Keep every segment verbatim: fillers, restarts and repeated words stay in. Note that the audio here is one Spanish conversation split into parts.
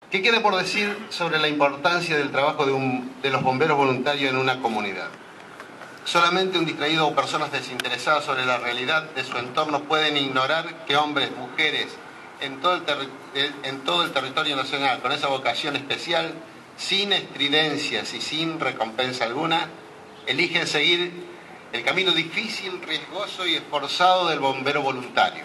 ¿Qué queda por decir sobre la importancia del trabajo de, un, de los bomberos voluntarios en una comunidad? Solamente un distraído o personas desinteresadas sobre la realidad de su entorno pueden ignorar que hombres, mujeres, en todo el, en todo el territorio nacional, con esa vocación especial, sin estridencias y sin recompensa alguna, eligen seguir el camino difícil, riesgoso y esforzado del bombero voluntario.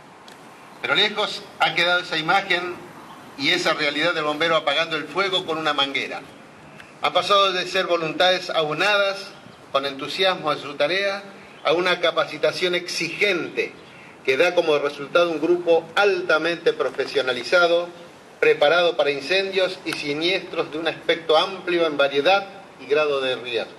Pero lejos ha quedado esa imagen y esa realidad del bombero apagando el fuego con una manguera. Han pasado de ser voluntades aunadas con entusiasmo a su tarea a una capacitación exigente que da como resultado un grupo altamente profesionalizado, preparado para incendios y siniestros de un aspecto amplio en variedad y grado de riesgo.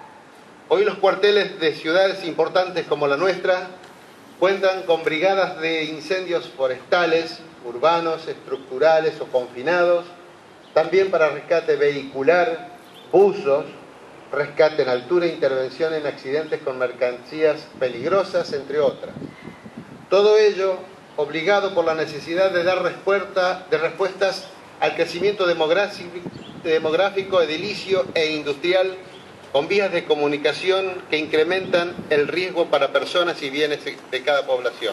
Hoy los cuarteles de ciudades importantes como la nuestra cuentan con brigadas de incendios forestales, urbanos, estructurales o confinados, también para rescate vehicular, buzos, rescate en altura e intervención en accidentes con mercancías peligrosas, entre otras. Todo ello obligado por la necesidad de dar respuesta, de respuestas al crecimiento demográfico, edilicio e industrial con vías de comunicación que incrementan el riesgo para personas y bienes de cada población.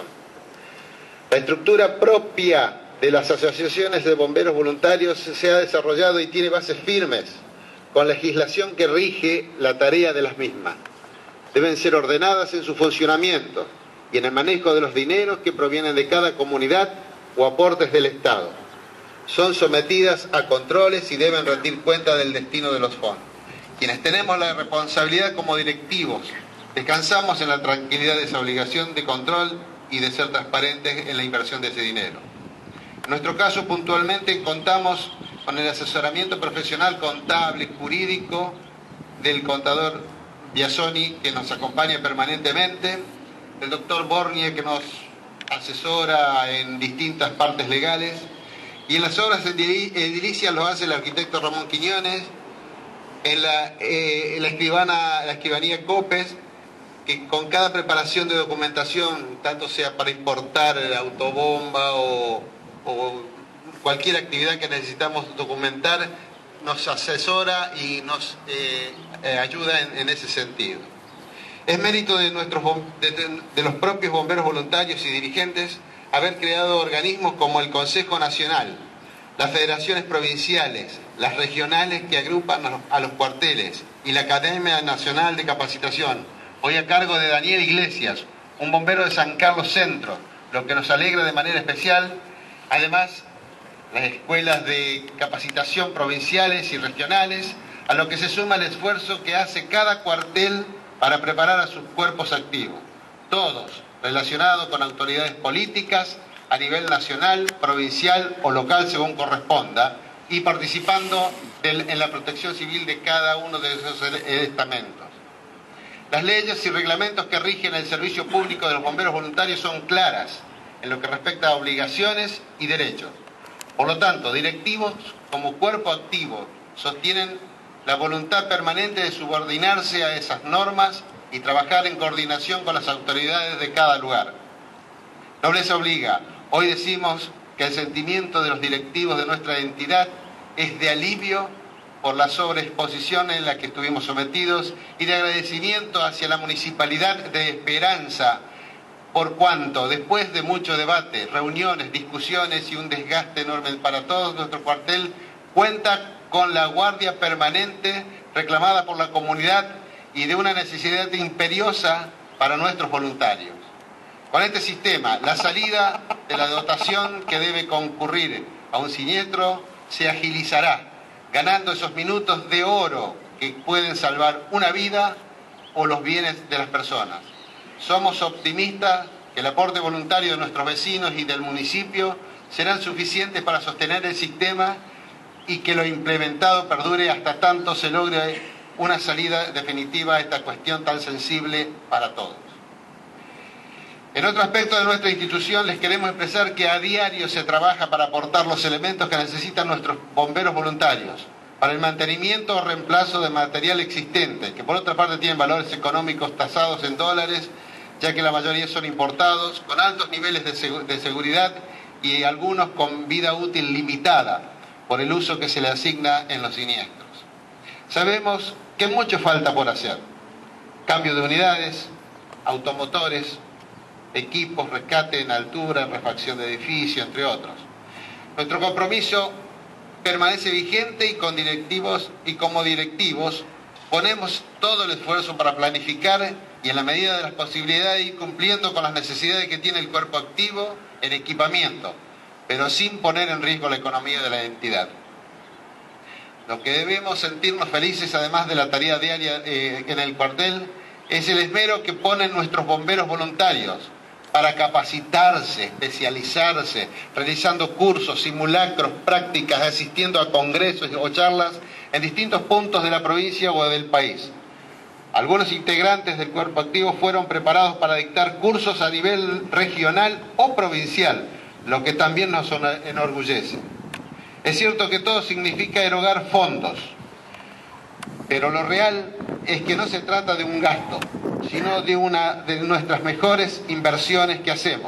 La estructura propia de las asociaciones de bomberos voluntarios se ha desarrollado y tiene bases firmes, con legislación que rige la tarea de las mismas. Deben ser ordenadas en su funcionamiento y en el manejo de los dineros que provienen de cada comunidad o aportes del Estado. Son sometidas a controles y deben rendir cuenta del destino de los fondos. Quienes tenemos la responsabilidad como directivos, descansamos en la tranquilidad de esa obligación de control y de ser transparentes en la inversión de ese dinero. En nuestro caso, puntualmente, contamos con el asesoramiento profesional contable, jurídico, del contador Biasoni, que nos acompaña permanentemente, el doctor Bornie, que nos asesora en distintas partes legales, y en las obras edilicias lo hace el arquitecto Ramón Quiñones, en la, eh, en la, escribana, la escribanía Copes, que con cada preparación de documentación, tanto sea para importar la autobomba o, o cualquier actividad que necesitamos documentar, nos asesora y nos eh, eh, ayuda en, en ese sentido. Es mérito de, nuestros, de, de los propios bomberos voluntarios y dirigentes haber creado organismos como el Consejo Nacional, las federaciones provinciales, las regionales que agrupan a los cuarteles y la Academia Nacional de Capacitación, hoy a cargo de Daniel Iglesias, un bombero de San Carlos Centro, lo que nos alegra de manera especial. Además, las escuelas de capacitación provinciales y regionales, a lo que se suma el esfuerzo que hace cada cuartel para preparar a sus cuerpos activos, todos relacionados con autoridades políticas a nivel nacional, provincial o local según corresponda, y participando del, en la protección civil de cada uno de esos estamentos. Las leyes y reglamentos que rigen el servicio público de los bomberos voluntarios son claras en lo que respecta a obligaciones y derechos. Por lo tanto, directivos como cuerpo activo sostienen la voluntad permanente de subordinarse a esas normas y trabajar en coordinación con las autoridades de cada lugar. Nobleza obliga. Hoy decimos que el sentimiento de los directivos de nuestra entidad es de alivio por la sobreexposición en la que estuvimos sometidos y de agradecimiento hacia la municipalidad, de esperanza, por cuanto, después de mucho debate, reuniones, discusiones y un desgaste enorme para todos, nuestro cuartel cuenta con la guardia permanente reclamada por la comunidad y de una necesidad imperiosa para nuestros voluntarios. Con este sistema, la salida de la dotación que debe concurrir a un siniestro se agilizará, ganando esos minutos de oro que pueden salvar una vida o los bienes de las personas. Somos optimistas que el aporte voluntario de nuestros vecinos y del municipio serán suficientes para sostener el sistema y que lo implementado perdure hasta tanto se logre una salida definitiva a esta cuestión tan sensible para todos. En otro aspecto de nuestra institución les queremos expresar que a diario se trabaja para aportar los elementos que necesitan nuestros bomberos voluntarios para el mantenimiento o reemplazo de material existente, que por otra parte tienen valores económicos tasados en dólares, ya que la mayoría son importados, con altos niveles de, seg de seguridad y algunos con vida útil limitada, por el uso que se le asigna en los siniestros. Sabemos que mucho falta por hacer. Cambio de unidades, automotores, equipos, rescate en altura, refacción de edificios, entre otros. Nuestro compromiso permanece vigente y con directivos y como directivos ponemos todo el esfuerzo para planificar y en la medida de las posibilidades ir cumpliendo con las necesidades que tiene el cuerpo activo en equipamiento, pero sin poner en riesgo la economía de la entidad. Lo que debemos sentirnos felices, además de la tarea diaria eh, en el cuartel, es el esmero que ponen nuestros bomberos voluntarios para capacitarse, especializarse, realizando cursos, simulacros, prácticas, asistiendo a congresos o charlas en distintos puntos de la provincia o del país. Algunos integrantes del cuerpo activo fueron preparados para dictar cursos a nivel regional o provincial, lo que también nos enorgullece. Es cierto que todo significa erogar fondos, pero lo real es que no se trata de un gasto, sino de una de nuestras mejores inversiones que hacemos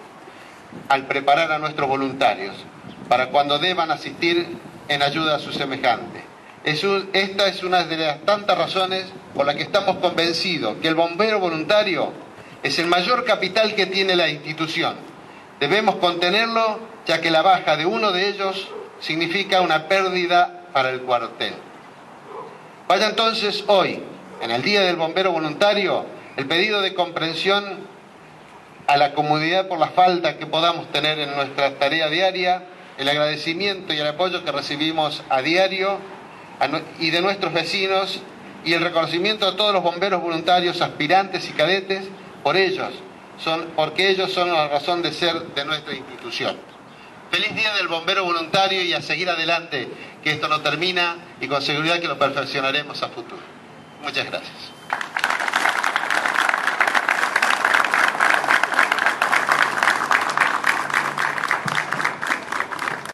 al preparar a nuestros voluntarios para cuando deban asistir en ayuda a sus semejantes. Es un, esta es una de las tantas razones por las que estamos convencidos que el bombero voluntario es el mayor capital que tiene la institución. Debemos contenerlo, ya que la baja de uno de ellos significa una pérdida para el cuartel. Vaya entonces hoy, en el Día del Bombero Voluntario, el pedido de comprensión a la comunidad por la falta que podamos tener en nuestra tarea diaria, el agradecimiento y el apoyo que recibimos a diario y de nuestros vecinos y el reconocimiento a todos los bomberos voluntarios, aspirantes y cadetes, por ellos, son, porque ellos son la razón de ser de nuestra institución. Feliz Día del Bombero Voluntario y a seguir adelante, que esto no termina y con seguridad que lo perfeccionaremos a futuro. Muchas gracias.